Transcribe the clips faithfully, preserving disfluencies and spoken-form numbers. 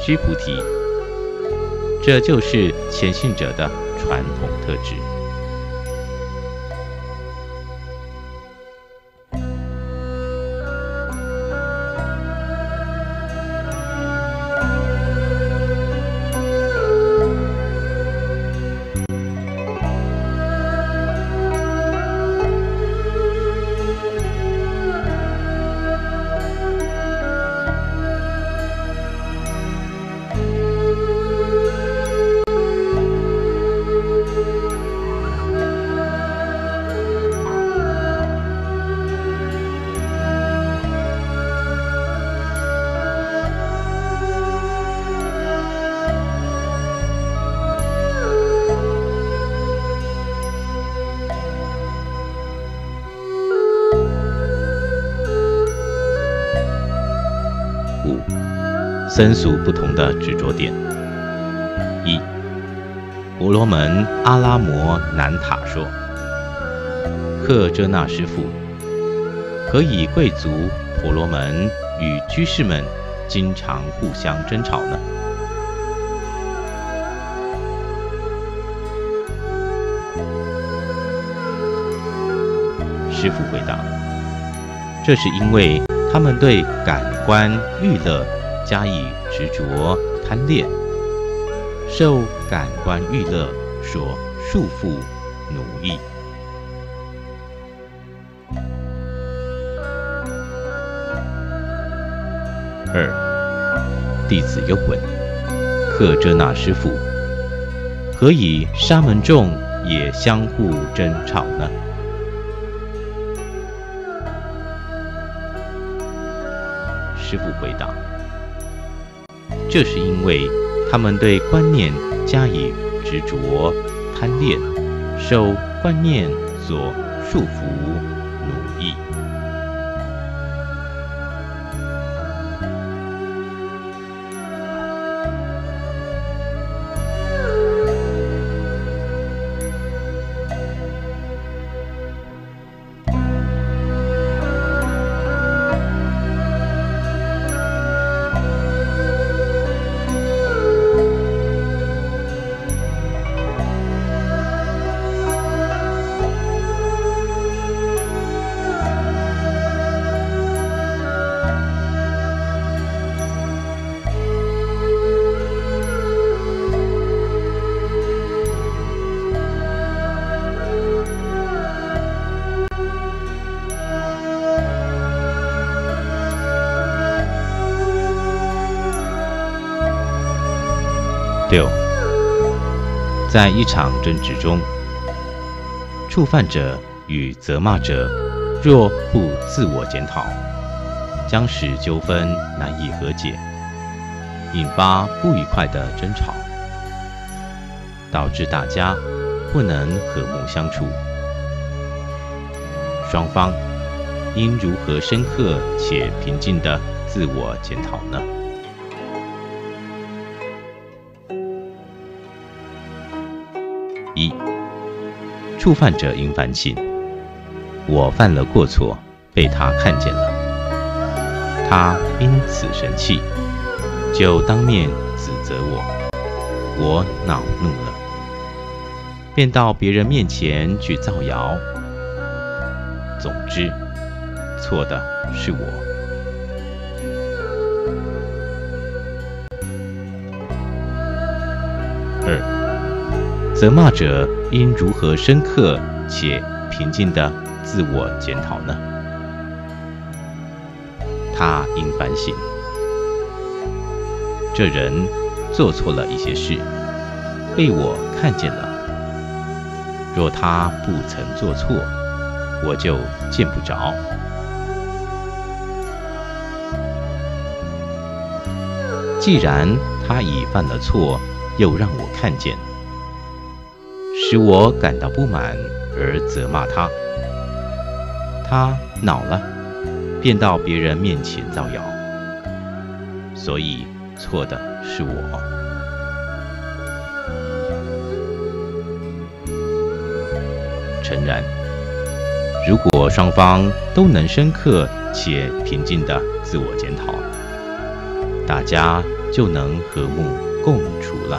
须菩提，这就是谦信者的传统特质。僧俗不同的执着点。一，婆罗门阿拉摩南塔说，克遮那师父，何以贵族婆罗门与居士们经常互相争吵呢？师父回答，这是因为他们对感官欲乐加以执着贪恋，受感官欲乐所束缚奴役。二，弟子又问，克遮那师父，何以沙门众也相互争吵呢？师父回答，这是因为他们对观念加以执着贪恋，受观念所束缚奴役。六，在一场争执中，触犯者与责骂者若不自我检讨，将使纠纷难以和解，引发不愉快的争吵，导致大家不能和睦相处。双方应如何深刻且平静地自我检讨呢？一，触犯者应反省，我犯了过错，被他看见了，他因此生气，就当面指责我，我恼怒了，便到别人面前去造谣。总之，错的是我。二，责骂者应如何深刻且平静地自我检讨呢？他应反省，这人做错了一些事，被我看见了。若他不曾做错，我就见不着。既然他已犯了错，又让我看见，使我感到不满而责骂他，他恼了，便到别人面前造谣，所以错的是我。诚然，如果双方都能深刻且平静地自我检讨，大家就能和睦共处了。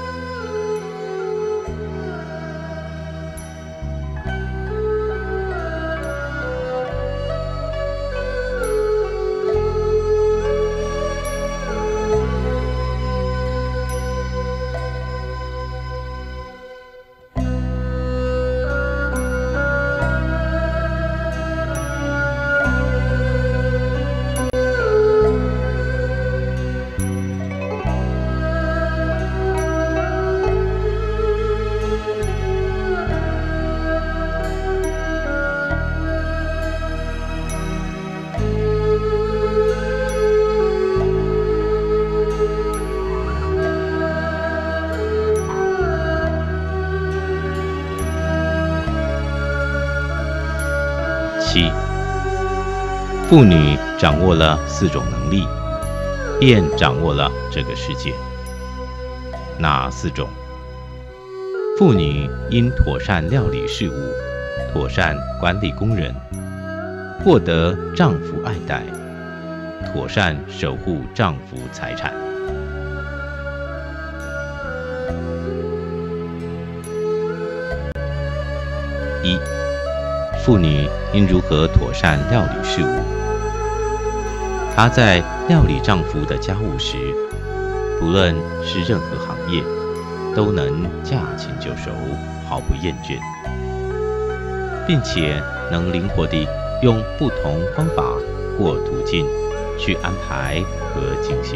七，妇女掌握了四种能力，便掌握了这个世界。哪四种？妇女应妥善料理事务，妥善管理工人，获得丈夫爱戴，妥善守护丈夫财产。一，妇女应如何妥善料理事务？她在料理丈夫的家务时，不论是任何行业，都能驾轻就熟，毫不厌倦，并且能灵活地用不同方法或途径去安排和进行。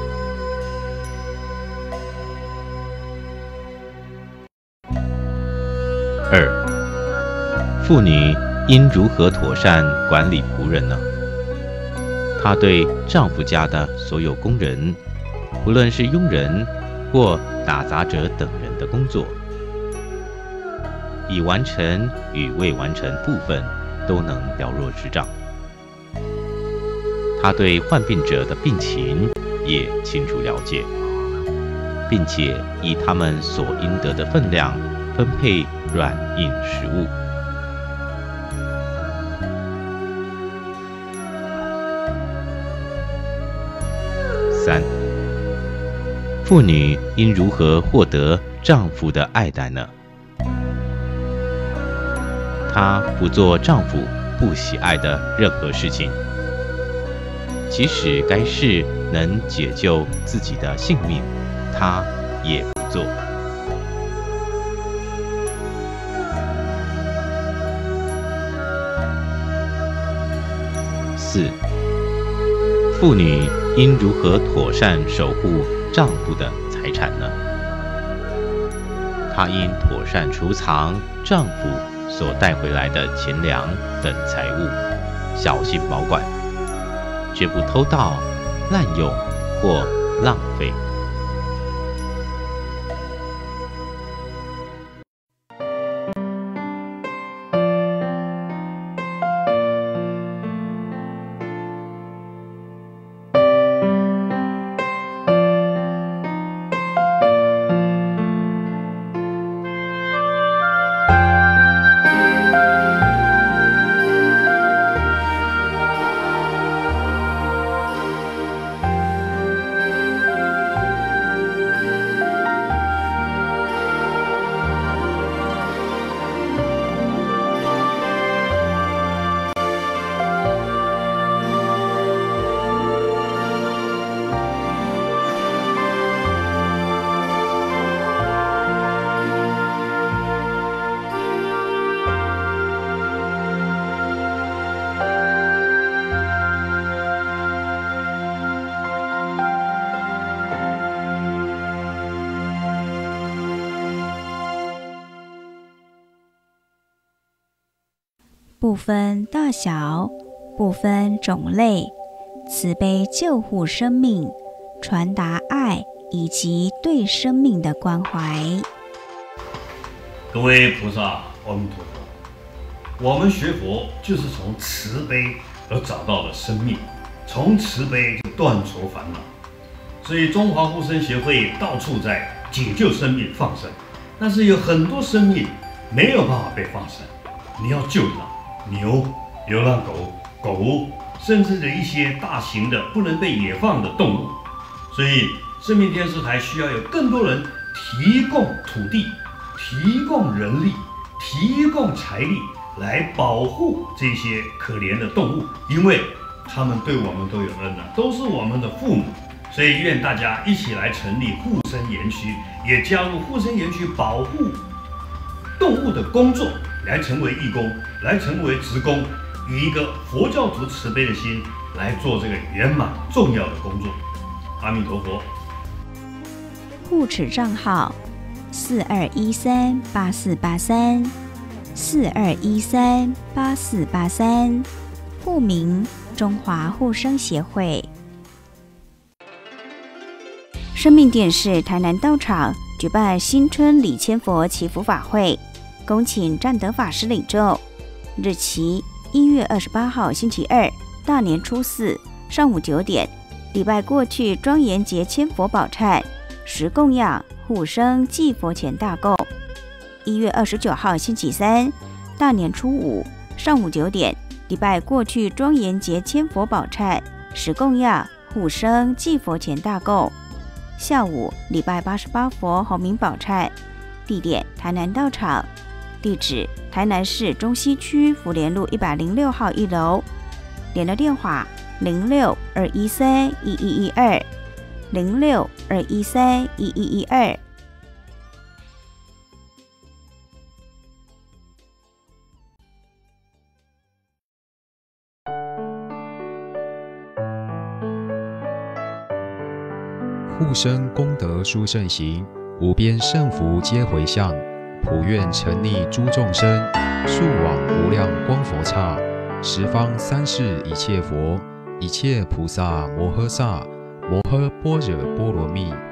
二，妇女应如何妥善管理仆人呢？她对丈夫家的所有工人，不论是佣人或打杂者等人的工作，已完成与未完成部分都能了若指掌。她对患病者的病情也清楚了解，并且以他们所应得的分量分配软硬食物。三，妇女应如何获得丈夫的爱戴呢？她不做丈夫不喜爱的任何事情，即使该事能解救自己的性命，她也不做。四，妇女应如何妥善守护丈夫的财产呢？她应妥善储藏丈夫所带回来的钱粮等财物，小心保管，绝不偷盗、滥用或浪费。 不分大小，不分种类，慈悲救护生命，传达爱以及对生命的关怀。 各位菩萨，阿弥陀佛。我们学佛就是从慈悲而找到了生命，从慈悲就断除烦恼。所以中华护生协会到处在解救生命、放生，但是有很多生命没有办法被放生，你要救它。牛、流浪狗、狗，甚至的一些大型的不能被野放的动物， 所以生命电视台需要有更多人提供土地、提供人力、提供财力来保护这些可怜的动物，因为他们对我们都有恩啊，都是我们的父母。所以愿大家一起来成立护生园区，也加入护生园区保护动物的工作，来成为义工，来成为职工，以一个佛教徒慈悲的心来做这个圆满重要的工作。阿弥陀佛。 护持账号四二一三八四八三，四二一三八四八三，户名中华护生协会。生命电视台南道场举办新春礼千佛祈福法会，恭请占德法师领众。日期一月二十八号星期二，大年初四上午九点，礼拜过去庄严节千佛宝忏，十供养护生祭佛前大供。一月二十九号星期三，大年初五上午九点，礼拜过去庄严节千佛宝忏，十供养护生祭佛前大供。下午礼拜八十八佛洪名宝忏，地点台南道场，地址台南市中西区福联路一百零六号一楼，联络电话零六二一三一一一二，零六二一三一一一二。 护生功德殊胜行，无边胜福皆回向，普愿沉溺诸众生，速往无量光佛刹，十方三世一切佛，一切菩萨摩诃萨，摩诃般若波罗蜜。